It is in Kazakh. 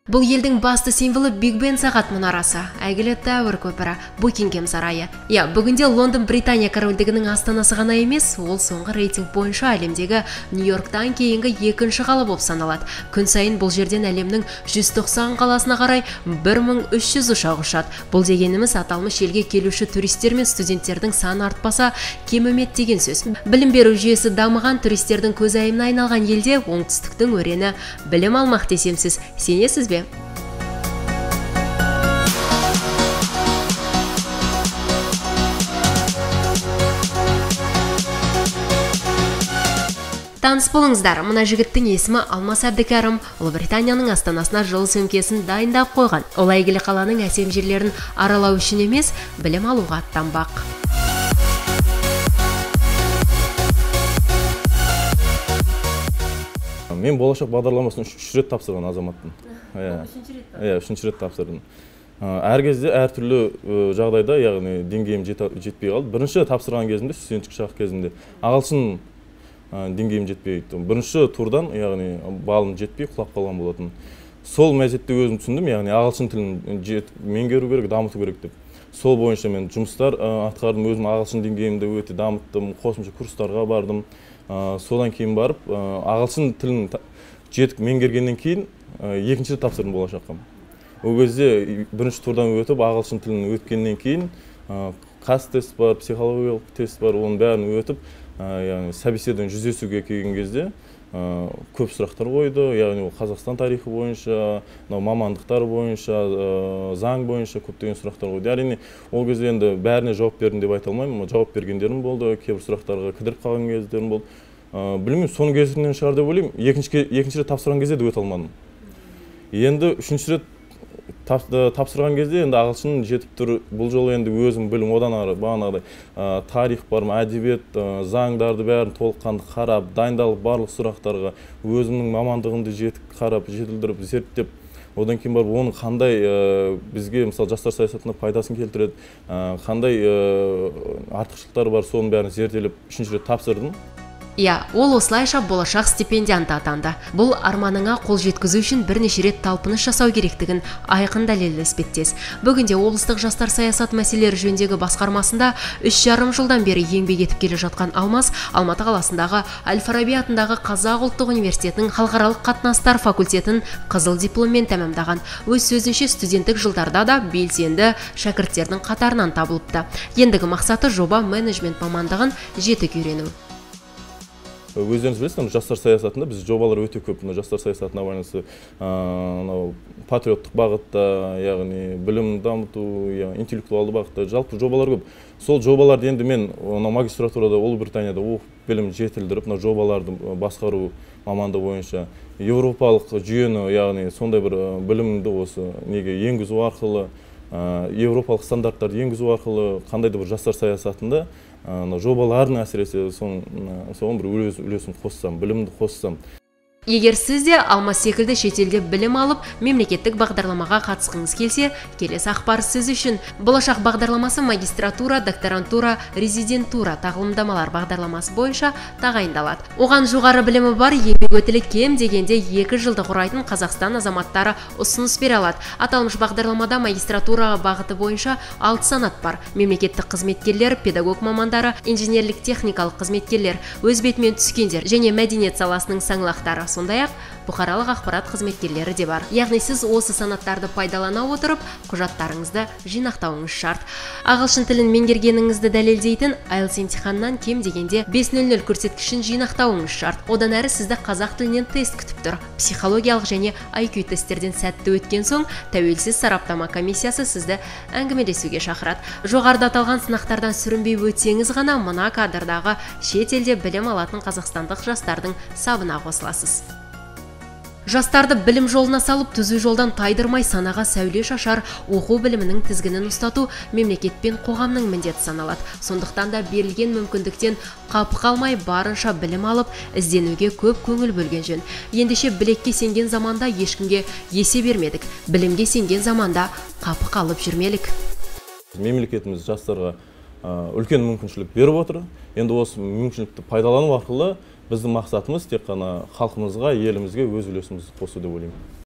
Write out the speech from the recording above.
Бұл елдің басты символы Биг Бен сағат мұнарасы, әйгілі Тауэр көпірі, Букингем сарайы. Бүгінде Лондон Британия корольдігінің астанасы ғана емес, ол соңғы рейтинг бойынша әлемдегі Нью-Йорктан кейінгі екінші қала болып саналады. Күн сайын бұл жерден әлемнің 190 қаласына қарай 1300 ұшақ ұшады. Бұл дегеніміз аталмыш елге келуші туристер мен студенттердің саны артпаса, кемімет деген сөз. Білім беру жүйесі дамыған, туристердің көзайымына айналған елде оңтүстіктің өрені білім алмақ десемсіз. Сенесіз бе? Таныс болыңыздар, мына жігіттің есімі Алмас Әбдікәрім. Ұлыбританияның астанасына жыл сөмкесін дайындап қойған. Ол әйгілі қаланың әсем жерлерін аралау үшін емес, білім алуға аттанбақ. Мен болашақ бағдарламасын 3 рет тапсырған азаматтың. Үшінші рет тапсырдым. Әр кезде әртүрлі жағдайда, яғни деңгейім жетпей қалды. Бірінші тапсырған кезімде, студенттік шақ кезінде ағылшын деңгейім жетпей кетті. Бірінші турдан, яғни балым жетпей құлап қалған болатын. Сол мезетте өзім түсіндім, яғни ағылшын тілін меңгеру керек, дамыту керек деп. Сол бойынша мен жұмыстар атқардым, өзім ағылшын деңгейімді өте дамыттым, қосымша курстарға бардым. Содан кейін барып, ағылшын тілін жетік меңгергеннен кейін екінші тапсырдым болашаққа. Ол кезде бірінші турдан өтіп, ағылшын тілін өткеннен кейін қас тест бар, психологиялық тест бар, оның бәрін өтіп, собеседование жүздесуге келген кезде көп сұрақтар қойды, яғни Қазақстан тарихы бойынша, мамандықтар бойынша, заң бойынша көптеген сұрақтар қойды. Әрине, ол кезде енді бәріне жауап бердім деп айта алмаймын, жауап бергендерім болды, кейбір сұрақтарға кідіріп қалған кездерім болды. Білмеймін, соның кесірінен шығар деп ойлаймын, екінші рет тапсырған кезде де өте алмадым. Енді үшінші рет тапсырған кезде енді ағылшын жетіп тұр. Бұл жолы енді өзім білім одан ары бағанағыдай тарих бар ма, әдебиет, заңдарды бәрін толыққанды қарап, дайындалып барлық сұрақтарға өзімнің мамандығымды жетік қарап, жетілдіріп, зерттеп, одан кейін барып оның қандай бізге мысалы жастар саясатына пайдасын келтіреді, қандай артықшылықтары бар, соның бәрін зерттеліп үшінші рет тапсырдым. Ол осылайша болашақ стипендианты атанды. Бұл арманыңа қол жеткізу үшін бірнеше рет талпыныс жасау керектігін айқын дәлелді іспеттес. Бүгінде облыстық жастар саясат мәселелері жөніндегі басқармасында 3,5 жылдан бері еңбек етіп келе жатқан Алмас, Алматы қаласындағы Әл-Фараби атындағы Қазақ ұлттық университетінің халықаралық қатынастар факультетін қызыл дипломмен тәмамдаған. Өз сөзінше студенттік жылдарда да белсенді шәкірттердің қатарынан табылыпты. Ендігі мақсаты жоба менеджмент мамандығын жетік үйрену. Өздеріңіз білесіздер, жастар саясатында біз жобалар өте көп. Жастар саясатына байланысты патриоттық бағытта, яғни білім дамыту, интеллектуалды бағытта жалпы жобалар көп. Сол жобаларды енді мен магистратурада Ұлыбританияда оқып білім жетілдіріп, жобаларды басқару мамандығы бойынша еуропалық жүйені, яғни сондай бір білімді осы неге енгізу арқылы, еуропалық стандарттарды енгізу арқылы қандай да бір жастар саясатында жобалардың әсіресе соның бір үлесін қоссам, білімді қоссам. Егер сіз де Алмас секілді шетелде білім алып, мемлекеттік бағдарламаға қатысқыңыз келсе, келесі ақпар сіз үшін. Болашақ бағдарламасы магистратура, докторантура, резидентура тағылымдамалар бағдарламасы бойынша тағайындалады. Оған жоғары білімі бар, еңбек өтілі кем дегенде 2 жылды құрайтын Қазақстан азаматтары ұсыныс бере алады. Аталмыш бағдарламада магистратура бағыты бойынша 6 санат бар. Мемлекеттік қызметкерлер, педагог мамандары, инженерлік техникалық қызметкерлер, өз бетімен түскендер және мәдениет саласының саңлақтары. Сондай-ақ бұқаралық ақпарат қызметкерлері де бар. Яғни сіз осы санаттарды пайдалана отырып, құжаттарыңызды жинақтауыңыз шарт. Ағылшын тілін меңгергеніңізді дәлелдейтін IELTS емтиханнан кем дегенде 5.00 көрсеткішін жинақтауыңыз шарт. Одан әрі сізді қазақ тілінен тест күтіп тұр. Психологиялық және IQ тесттерден сәтті өткен соң, тәуелсіз сараптама комиссиясы сізді әңгімелесуге шақырады. Жоғарыда аталған сынақтардан сүрінбей өтсеңіз ғана мына кадрдағы шет елде білім алатын қазақстандық жастардың сабына қосыласыз. Жастарды білім жолына салып, түзу жолдан тайдырмай санаға сәуле шашар оқу білімінің тізгінін ұстату мемлекет пен қоғамның міндеті саналады. Сондықтан да берілген мүмкіндіктен қапы қалмай барынша білім алып, ізденуге көп көңіл бөлген жөн. Ендеше білекке сенген заманда ешкімге есе бермедік. Білімге сенген заманда қапы қалып жүрмелік. Мемлекетіміз жастарға үлкен мүмкіншілік беріп отыр. Енді осы мүмкіншілікті пайдалану арқылы біздің мақсатымыз тек қана халқымызға, елімізге өз үлесімізді қосу деп ойлаймын.